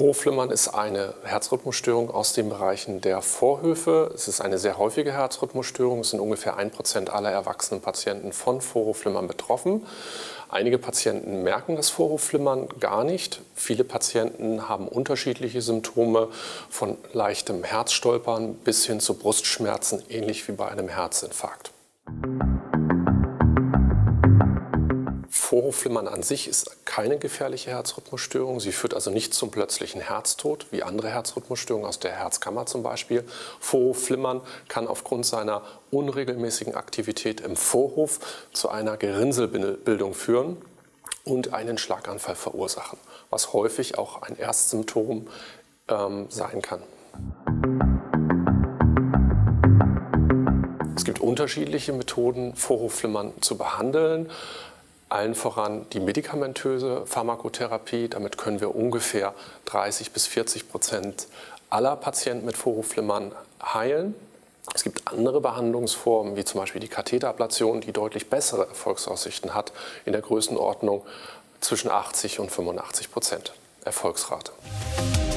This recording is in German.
Vorhofflimmern ist eine Herzrhythmusstörung aus den Bereichen der Vorhöfe. Es ist eine sehr häufige Herzrhythmusstörung. Es sind ungefähr 1% aller erwachsenen Patienten von Vorhofflimmern betroffen. Einige Patienten merken das Vorhofflimmern gar nicht. Viele Patienten haben unterschiedliche Symptome, von leichtem Herzstolpern bis hin zu Brustschmerzen, ähnlich wie bei einem Herzinfarkt. Vorhofflimmern an sich ist keine gefährliche Herzrhythmusstörung. Sie führt also nicht zum plötzlichen Herztod, wie andere Herzrhythmusstörungen aus der Herzkammer zum Beispiel. Vorhofflimmern kann aufgrund seiner unregelmäßigen Aktivität im Vorhof zu einer Gerinnselbildung führen und einen Schlaganfall verursachen, was häufig auch ein Erstsymptom sein kann. Es gibt unterschiedliche Methoden, Vorhofflimmern zu behandeln. Allen voran die medikamentöse Pharmakotherapie. Damit können wir ungefähr 30–40% aller Patienten mit Vorhofflimmern heilen. Es gibt andere Behandlungsformen, wie zum Beispiel die Katheterablation, die deutlich bessere Erfolgsaussichten hat, in der Größenordnung zwischen 80 und 85% Erfolgsrate.